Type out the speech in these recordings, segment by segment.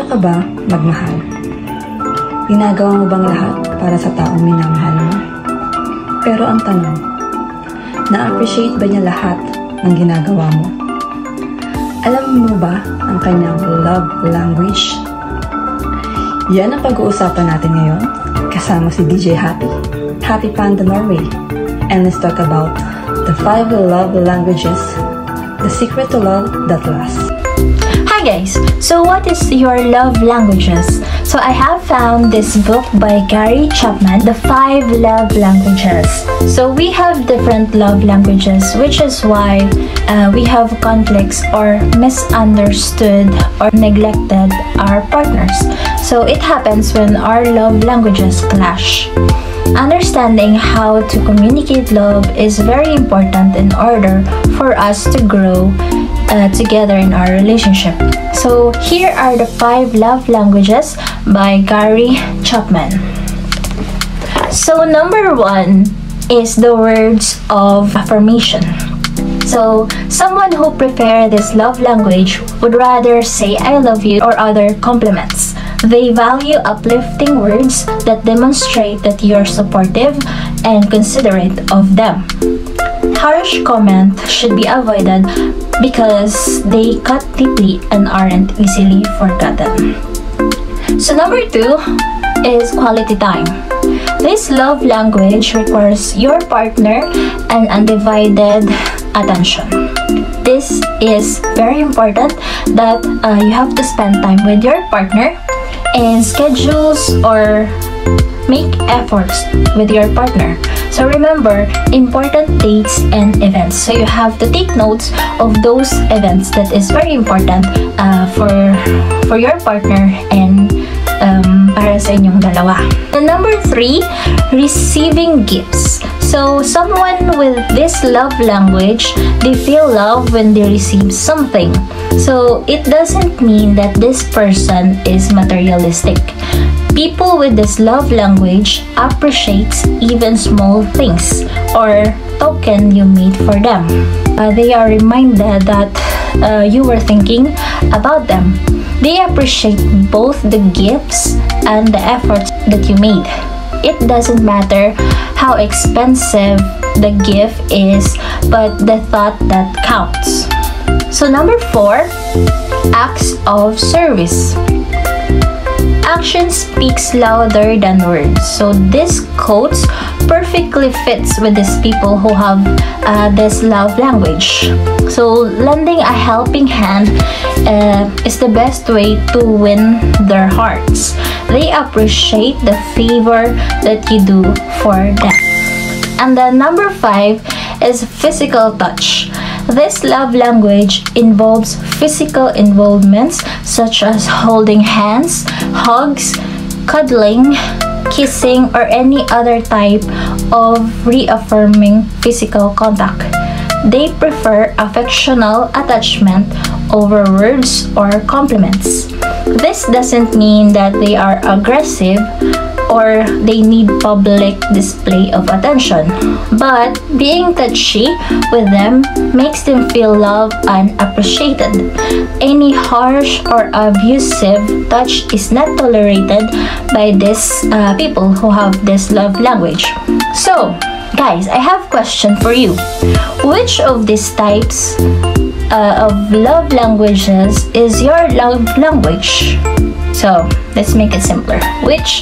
ka ba magmahal? Ginagawa mo bang lahat para sa taong minamahal mo? Pero ang tanong, na-appreciate ba niya lahat ng ginagawa mo? Alam mo ba ang kanyang love language? Yan ang pag-uusapan natin ngayon kasama si DJ Happy, Happy Panda Norway. And let's talk about the 5 love languages, the secret to love that lasts. Hi guys! So what is your love languages? So I have found this book by Gary Chapman, The 5 Love Languages. So we have different love languages, which is why we have conflicts or misunderstood or neglected our partners. So it happens when our love languages clash. Understanding how to communicate love is very important in order for us to grow together in our relationship. So here are the 5 love languages by Gary Chapman. So number 1 is the words of affirmation. So someone who prefers this love language would rather say I love you or other compliments. They value uplifting words that demonstrate that you're supportive and considerate of them. Harsh comments should be avoided because they cut deeply and aren't easily forgotten. So number 2 is quality time. This love language requires your partner an undivided attention. This is very important that you have to spend time with your partner and schedules or make efforts with your partner. So remember important dates and events. So you have to take notes of those events that is very important for your partner and para sa inyong dalawa. And number 3, receiving gifts. So someone with this love language, they feel love when they receive something. So it doesn't mean that this person is materialistic. People with this love language appreciates even small things or token you made for them. They are reminded that you were thinking about them. They appreciate both the gifts and the efforts that you made. It doesn't matter how expensive the gift is, but the thought that counts. So number 4, acts of service. Action speaks louder than words. So this quote perfectly fits with these people who have this love language. So lending a helping hand is the best way to win their hearts. They appreciate the favor that you do for them. And then number 5 is physical touch. This love language involves physical involvements such as holding hands, hugs, cuddling, kissing, or any other type of reaffirming physical contact. They prefer affectional attachment over words or compliments. This doesn't mean that they are aggressive or they need public display of attention, but being touchy with them makes them feel loved and appreciated. Any harsh or abusive touch is not tolerated by these people who have this love language. So guys, I have a question for you. Which of these types of love languages is your love language? So let's make it simpler. Which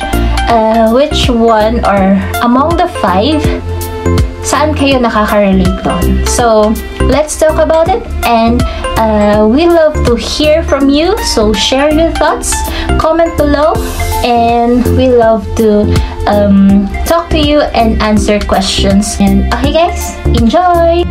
one or among the 5, saan kayo nakaka-relate doon? So let's talk about it, and we love to hear from you. So share your thoughts, comment below, and we love to talk to you and answer questions. And okay guys, enjoy!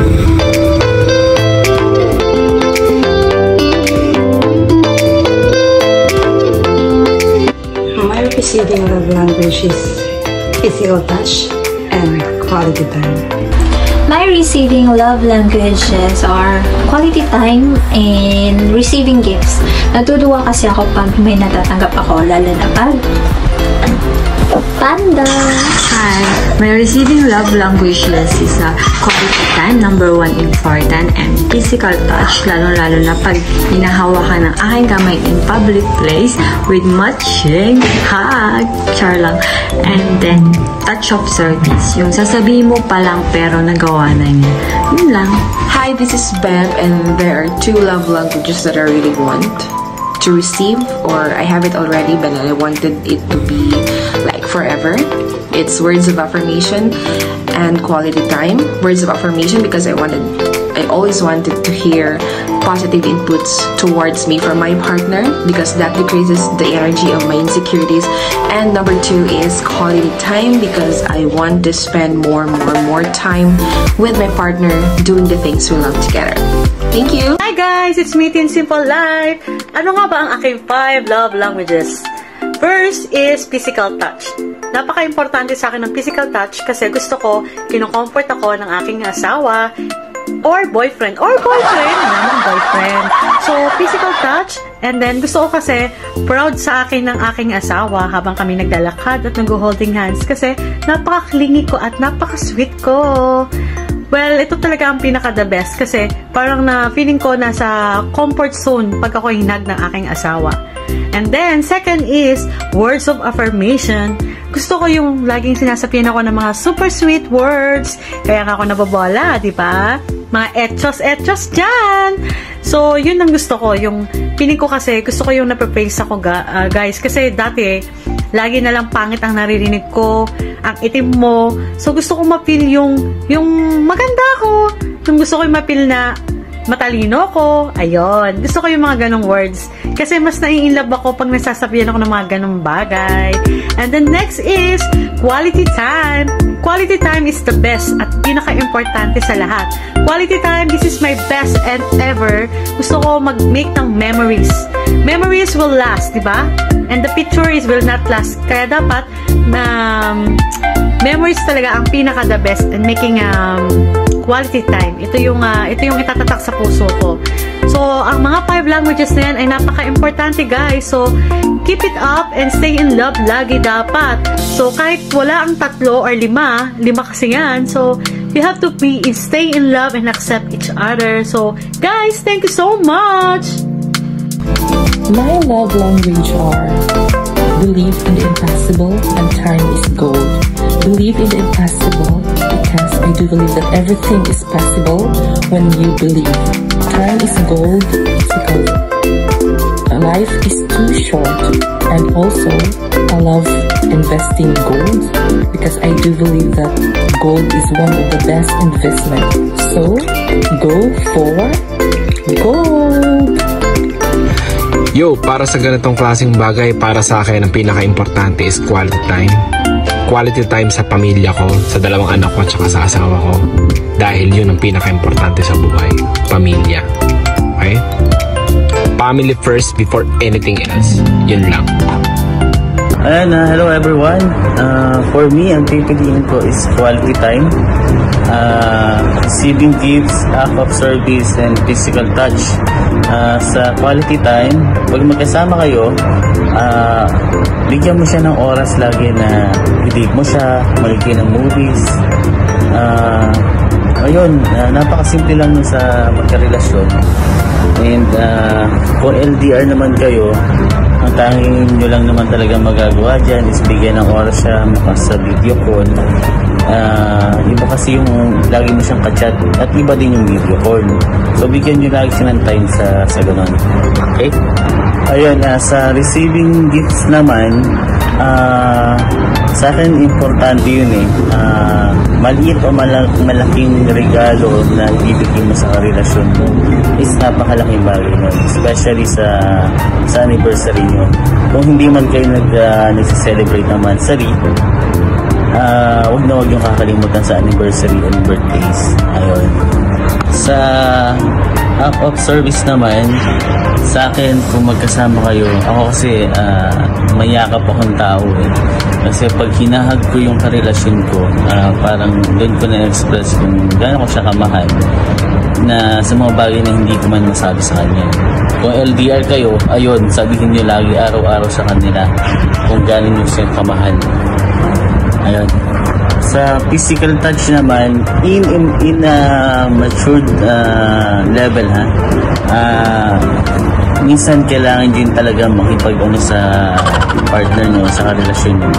Receiving love language is physical touch and quality time. My receiving love languages are quality time and receiving gifts. Natutuwa kasi ako pag may natatanggap ako, lalo na pag panda. Hi! My receiving love language list is quality time, number 1 important, and physical touch, lalo-lalo na pag hinahawakan ng aking kamay in public place with matching hug, char lang, and then touch of service, yung sasabihin mo pa lang pero nagawa na niya. Yun lang. Hi, this is Bev, and there are 2 love languages that I really want to receive, or I have it already but I wanted it to be like forever. It's words of affirmation and quality time. Words of affirmation because I always wanted to hear positive inputs towards me from my partner, because that decreases the energy of my insecurities. And number 2 is quality time, because I want to spend more time with my partner doing the things we love together. Thank you! Hi guys! It's me, Tin Simple Life! Ano nga ba ang aking 5 love languages? First is physical touch. Napaka-importante sa akin ng physical touch kasi gusto ko, kinocomfort ako ng aking asawa or boyfriend. So, physical touch. And then, gusto ko kasi proud sa akin ng aking asawa habang kami naglalakad at nag-holding hands kasi napaka-clingy ko at napaka-sweet ko. Well, ito talaga ang pinaka-the best kasi parang na feeling ko nasa comfort zone pag ako hinag ng aking asawa. And then, second is words of affirmation. Gusto ko yung laging sinasabihan ako ng mga super sweet words. Kaya nga ako nabobola, di ba? Mga etchos dyan. So, yun ang gusto ko. Yung piling ko kasi, gusto ko yung napapraise ako, guys. Kasi dati, lagi na lang pangit ang naririnig ko, ang itim mo. So, gusto ko mapil yung maganda ko. Yung gusto ko yung mapil na matalino ko. Ayun. Gusto ko yung mga ganong words. Kasi mas nai-inlove ako pag nasasabihan ako ng mga ganong bagay. And then next is quality time. Quality time is the best at pinaka-importante sa lahat. Quality time, this is my best and ever. Gusto ko mag-make ng memories. Memories will last, di ba? And the pictures will not last. Kaya dapat memories talaga ang pinaka-the best and making quality time. Ito yung itatatak sa puso ko. So, ang mga 5 languages na yan ay napaka-importante, guys. So, keep it up and stay in love lagi dapat. So, kahit wala ang 3 or 5 kasi yan. So, you have to stay in love and accept each other. So, guys, thank you so much! My love language are believe in the impossible and time is gold. Believe in the impossible because I do believe that everything is possible when you believe. Time is gold because life is too short, and also I love investing in gold because I do believe that gold is one of the best investment. So go for gold! Yo, para sa ganitong klaseng bagay, para sa akin ang pinaka-importante is quality time. Quality time sa pamilya ko, sa 2 anak ko at saka sa asawa ko. Dahil yun ang pinaka-importante sa buhay. Pamilya. Okay? Family first before anything else. Yun lang. Ayan, hello everyone. For me, ang pipiliin ko is quality time. Receiving gifts, act of service, and physical touch. Sa quality time, pag magkasama kayo, bigyan mo siya ng oras lagi na i-date mo siya, maligay ng movies. Ayun, napakasimple lang sa magkarelasyon. And kung LDR naman kayo, ang tanging nyo lang naman talaga magagawa dyan is bigyan ng oras siya sa video call. Iba kasi yung lagi mo siyang ka-chat at iba din yung video call. So bigyan nyo lagi siya ng time sa ganun. Okay? Ayun, sa receiving gifts naman, sa akin importante yun maliit o malaking regalo na ibibigay mo sa relasyon mo is napakalaking bagay nun, especially sa anniversary nyo. Kung hindi man kayo nag-celebrate ng monthsary, huwag yung kakalimutan sa anniversary and birthdays. Ayun. Sa act of service naman, sa akin, kung magkasama kayo, ako kasi mayakap akong tao Kasi pag hinahag ko yung karelasyon ko, parang doon ko na-express kung gaano ko siya kamahal na sa mga bagay na hindi ko man masabi sa kanya. Kung LDR kayo, ayun, sabihin nyo lagi araw-araw sa kanila kung gaano nyo siya kamahal. Ayun. Sa physical touch naman, in matured level minsan kailangan din talaga makipag-ano sa partner nyo, sa karelasyon nyo.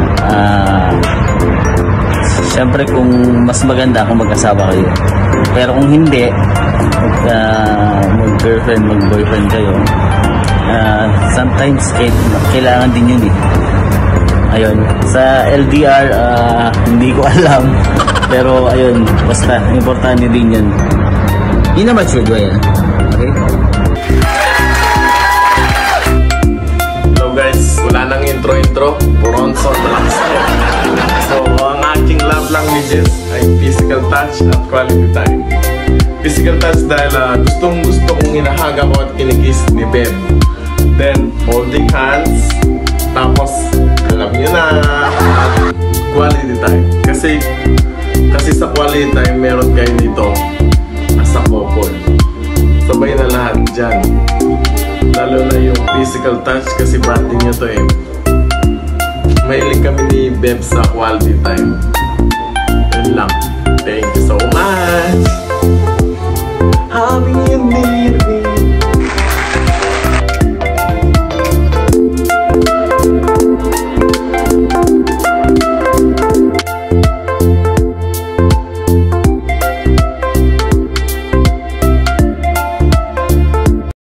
Siyempre kung mas maganda kung mag-asawa kayo. Pero kung hindi, mag-girlfriend, mag-boyfriend kayo, sometimes kailangan din yun eh. Ayun, sa LDR, hindi ko alam. Pero ayun, basta, importante din yun. Yun na matured way, okay? Hello guys, wala nang intro-intro. Puronson na lang sa'yo. So, ang aking love languages ay physical touch at quality time. Physical touch dahil gustong-gusto kong hinahaga ko at kinikiss ni Beb. Then, holding hands. Tapos, alam niyo na, quality time. Kasi sa quality time, meron kayo dito as a couple. Sabay na lahat dyan. Lalo na yung physical touch kasi bonding nyo to eh. Mahilig kami ni Beb sa quality time. Yun lang.